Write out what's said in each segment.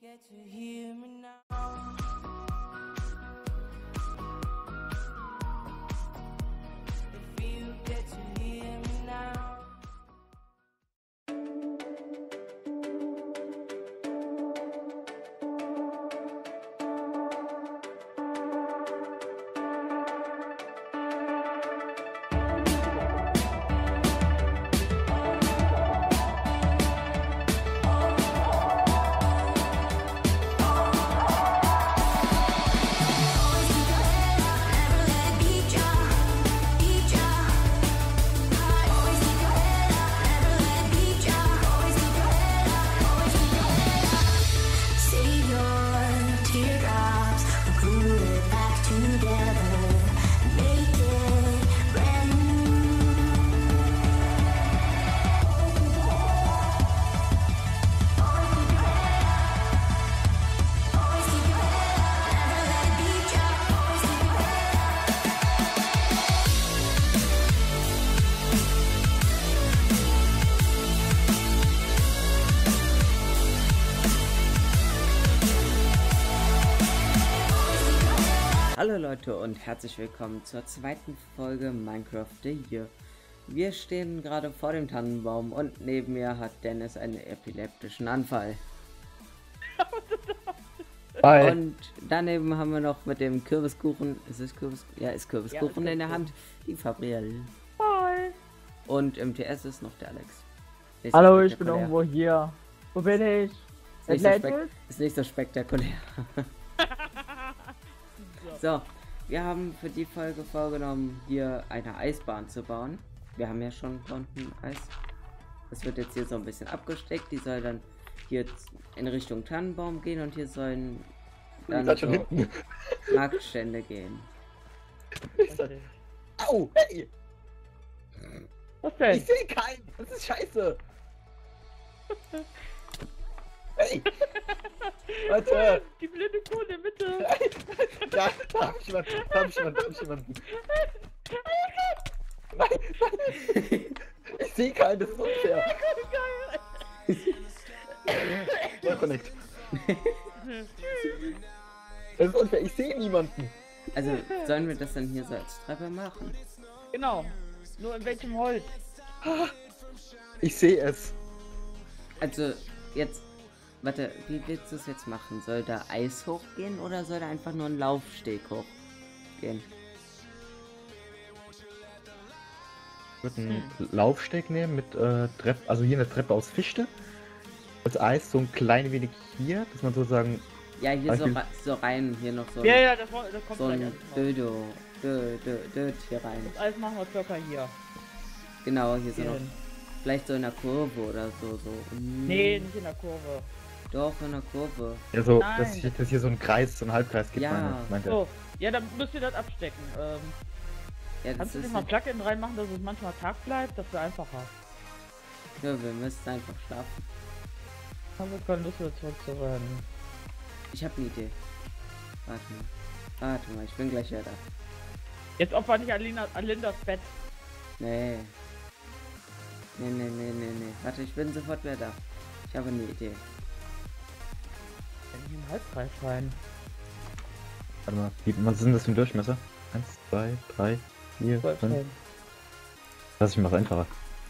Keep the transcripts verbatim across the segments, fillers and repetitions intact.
Get to hear me now. If you get to hear me now. Hallo Leute und herzlich willkommen zur zweiten Folge Minecraft The Year. Wir stehen gerade vor dem Tannenbaum und neben mir hat Dennis einen epileptischen Anfall. Hi. Und daneben haben wir noch mit dem Kürbiskuchen, ist es Kürbis? Ja, ist Kürbiskuchen ja, in der Hand, die Fabriel. Hi. Und im T S ist noch der Alex. Nicht Hallo, so ich bin irgendwo hier. Wo bin ich? Ist nicht, so spek ist nicht so spektakulär. So, wir haben für die Folge vorgenommen, hier eine Eisbahn zu bauen. Wir haben ja schon unten Eis. Das wird jetzt hier so ein bisschen abgesteckt. Die soll dann hier in Richtung Tannenbaum gehen und hier sollen dann so Marktstände gehen. Okay. Au! Hey! Was denn? Ich sehe keinen! Das ist scheiße! Hey! Warte! Die blinde Kuh in der Mitte! Ja, da hab ich jemanden! Da hab ich jemanden! Da hab ich jemanden! Nein! Nein! Ich sehe keinen! Das ist unfair! Ja, connect! Das ist unfair! Ich sehe niemanden! Also, sollen wir das dann hier so als Treppe machen? Genau. Nur in welchem Holz? Ich sehe es! Also, jetzt... Warte, wie willst du es jetzt machen? Soll da Eis hochgehen oder soll da einfach nur ein Laufsteg hochgehen? Ich würde einen hm. Laufsteg nehmen mit äh, Treppe, also hier eine Treppe aus Fichte. Als Eis so ein klein wenig hier, dass man sozusagen... Ja, hier so, re so rein, hier noch so Ja, ja, das, das kommt so gleich ein Dildo, Dö, Dö, Dö, hier rein. Das Eis machen wir circa hier. Genau, hier so hier noch, vielleicht so in der Kurve oder so. so. Mm. Nee, nicht in der Kurve. Doch, in der Kurve. Ja, so, Nein. dass hier, dass hier so ein Kreis, so ein Halbkreis gibt. Ja. Meine, meinte. So, ja, dann müsst ihr das abstecken. Ähm, Ja, das kannst du ist nicht mal Plugin reinmachen, dass es manchmal Tag bleibt? Das wäre einfacher. Ja, wir müssen einfach schlafen. Ich habe keine Lust mehr zurückzurennen. Ich habe eine Idee. Warte mal. Warte mal, ich bin gleich wieder da. Jetzt opfer nicht Alina, Alindas Bett. Nee. Nee, nee, nee, nee, nee. Warte, ich bin sofort wieder da. Ich habe eine Idee. Wenn ich in den Halbkreis rein. Warte mal, wie, was sind das für ein Durchmesser? Eins, zwei, drei, vier, fünf. Lass ich mal einfacher.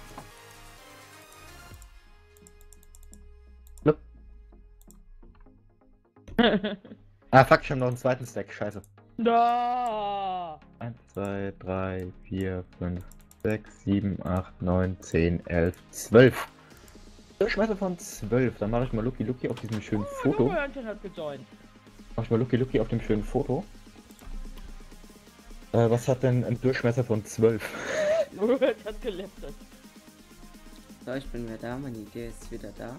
Blub. Ah, fuck, ich habe noch einen zweiten Stack, scheiße. Da. eins, zwei, drei, vier, fünf, sechs, sieben, acht, neun, zehn, elf, zwölf. Durchmesser von zwölf. Dann mache ich mal Lucky Lucky auf diesem schönen Oh, Foto. hat gejoint. Mach ich mal Lucky Lucky auf dem schönen Foto. Äh, was hat denn ein Durchmesser von zwölf? hat geleftet. So, ich bin wieder da. Meine Idee ist wieder da.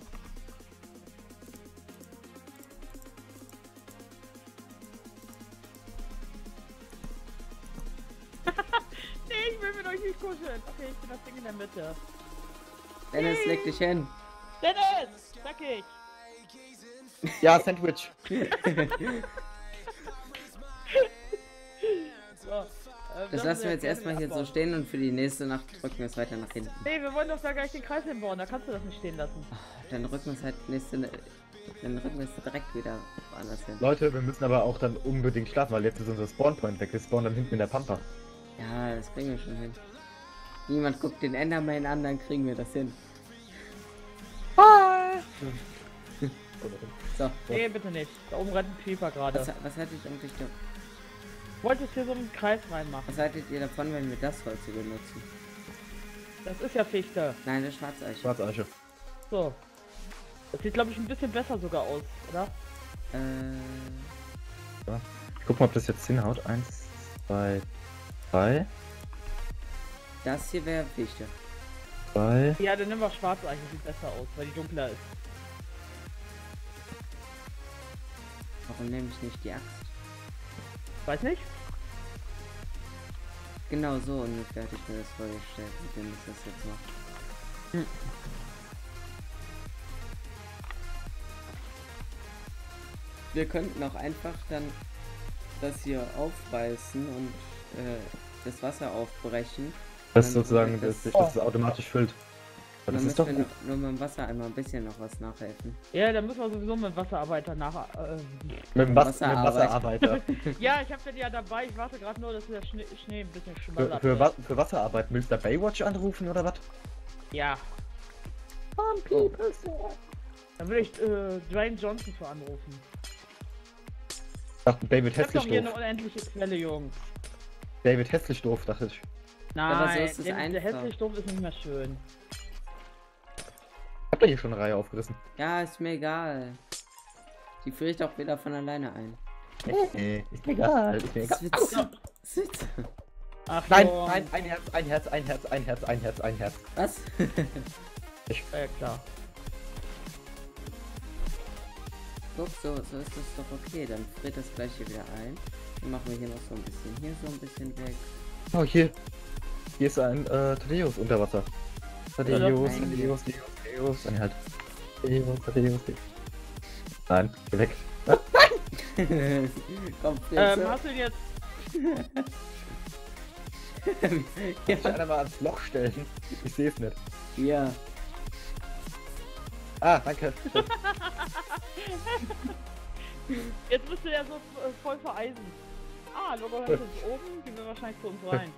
Nee, ich will mit euch nicht kuscheln. Okay, ich bin das Ding in der Mitte. Dennis, leg dich hin. Dennis! Sag ich! Ja, Sandwich. So, äh, Das lassen wir jetzt erstmal hier so stehen und für die nächste Nacht drücken wir es weiter nach hinten. Nee, wir wollen doch da gleich den Kreis hinbauen, da kannst du das nicht stehen lassen. Ach, dann rücken wir es halt nächste Dann rücken wir es direkt wieder woanders hin. Leute, wir müssen aber auch dann unbedingt schlafen, weil jetzt ist unser Spawnpoint weg. Wir spawnen dann hinten in der Pampa. Ja, das kriegen wir schon hin. Niemand guckt den Enderman an, dann kriegen wir das hin. So, Nee, bitte nicht. Da oben rennt ein Creeper gerade. was, was haltet ihr eigentlich da, Wolltest hier so einen Kreis reinmachen. was haltet ihr davon, wenn wir das Holz hier benutzen? Das ist ja Fichte. Nein, das Schwarzeiche. Schwarzeiche. So. Das sieht, glaube ich, ein bisschen besser sogar aus, oder? Äh, Guck mal, ob das jetzt hinhaut. Eins, zwei, drei, das hier wäre Fichte. zwei. Ja, dann nehmen wir Schwarzeichen, sieht besser aus, weil die dunkler ist. Warum nehme ich nicht die Axt? Weiß nicht? Genau so ungefähr hatte ich mir das vorgestellt, mit dem ich das jetzt mache. Wir könnten auch einfach dann das hier aufreißen und äh, das Wasser aufbrechen. Das ist Dann sozusagen, wird dass das- sich das automatisch füllt. Aber Dann das ist müssen doch wir gut. nur, nur mit dem Wasser einmal ein bisschen noch was nachhelfen. Ja, dann müssen wir sowieso mit dem Wasserarbeiter nach... Äh, Mit dem Was- mit dem Wasserarbeit. Wasserarbeiter. ja, ich hab den ja dabei, ich warte gerade nur, dass der Schnee, Schnee ein bisschen für, schmallert. für, Wa- für Wasserarbeit Mister Baywatch anrufen oder was? Ja. Dann würde ich äh, Dwayne Johnson für anrufen. Ach, David Ich hab doch hässlich hier eine doof. unendliche Quelle, Jungs. David hässlich doof, dachte ich. Nein, so ist es der, der einfach. hässlich doof ist nicht mehr schön. Habt ihr hier schon eine Reihe aufgerissen? Ja, ist mir egal. Die friere ich doch wieder von alleine ein. Nee, ist mir egal, ist mir Das egal. wird so- das wird so- Ach Nein, Jungs. nein, ein Herz, ein Herz, ein Herz, ein Herz, ein Herz, ein Herz. Was? Ja, klar. Guck, so, so ist das doch okay. Dann friert das gleich hier wieder ein. Dann machen wir hier noch so ein bisschen, hier so ein bisschen weg. Oh, hier. Hier ist ein äh, Tadeus unter Wasser. Tadeus, Nein. Tadeus, Tadeus, Tadeus. Nein, halt. Tadeus, Tadeus, Tadeus. Nein, geh weg. Komm, Ähm, Fritze. hast du ihn jetzt... Kann ich einer mal ans Loch stellen? Ich sehe es nicht. Ja. Ah, danke. Jetzt müsste der so äh, voll vereisen. Ah, Logo hört uns oben, gehen wir wahrscheinlich zu uns rein.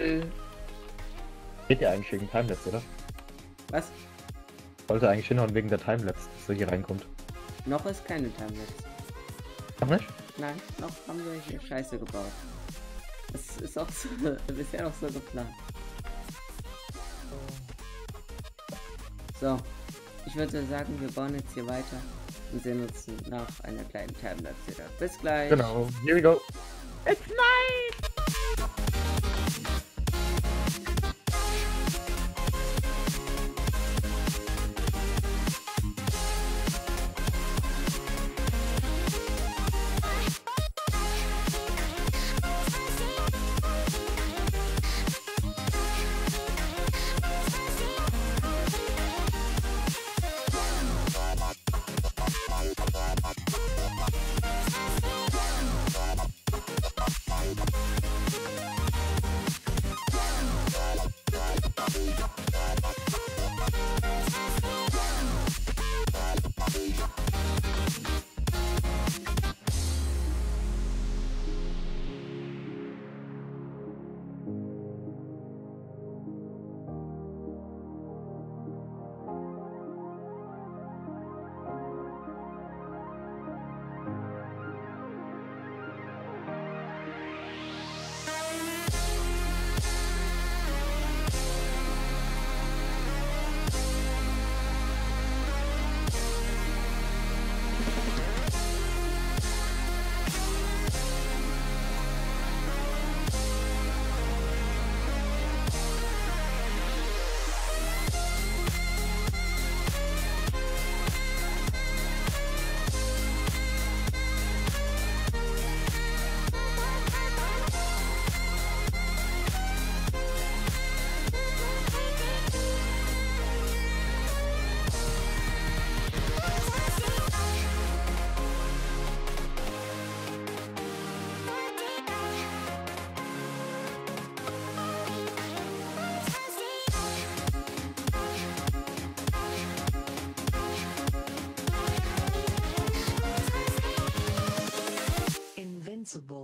Geht ja eigentlich wegen Timelapse, oder? Was? Sollte eigentlich hinhauen wegen der Timelapse, dass er hier reinkommt. Noch ist keine Timelapse. Noch nicht? Nein, noch haben wir hier Scheiße gebaut. Das ist auch so, bisher auch so geplant. So, ich würde sagen, wir bauen jetzt hier weiter und sehen uns nach einer kleinen Timelapse wieder. Bis gleich. Genau. Here we go. It's night! invincible.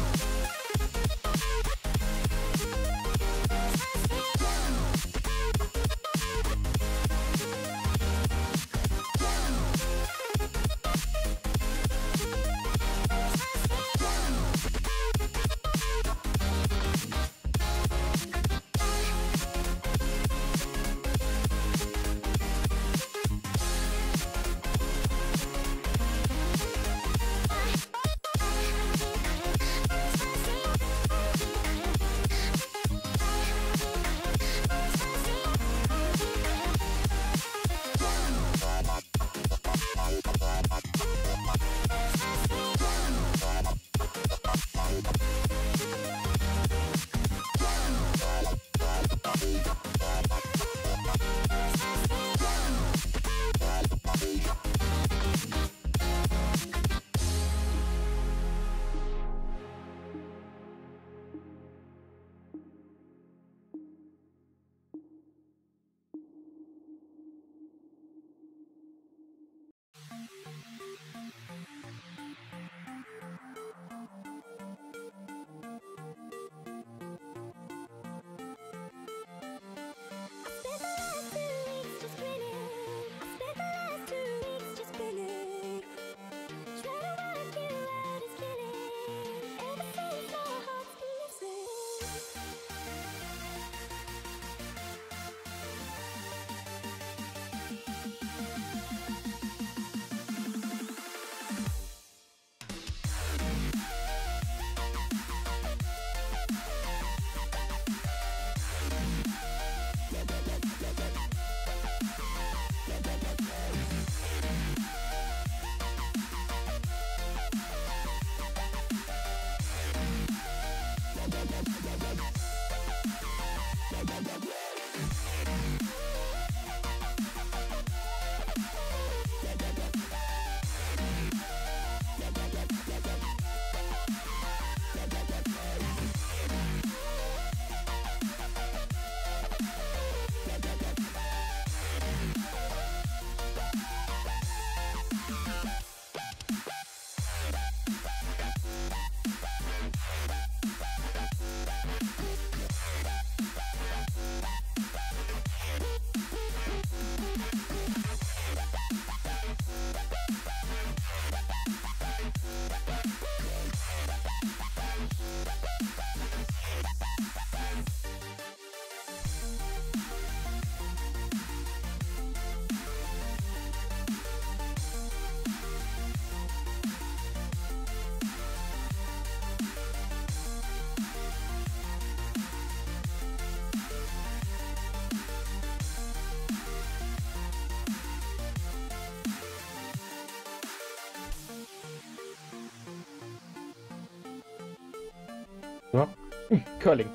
So. Curling.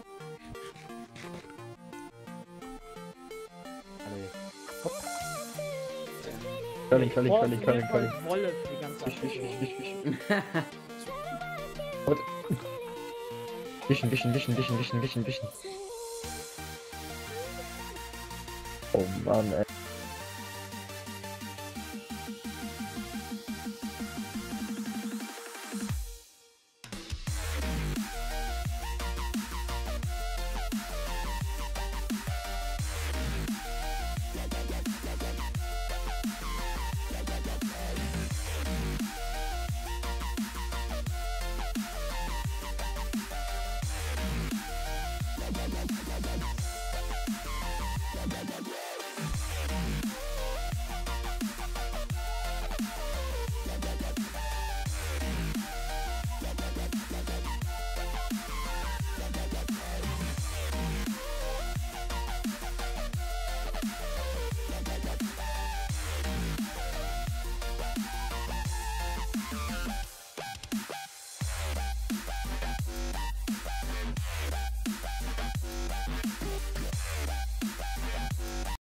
Allez. Hopp. Curling, Curling, Boah, Curling, Curling, Curling. Wolle für die ganze Wisch, wisch, Aktion. wisch, wisch, wisch. Und. Wischen, wischen, wischen, wischen, wischen, wischen, wischen. Oh Mann, ey.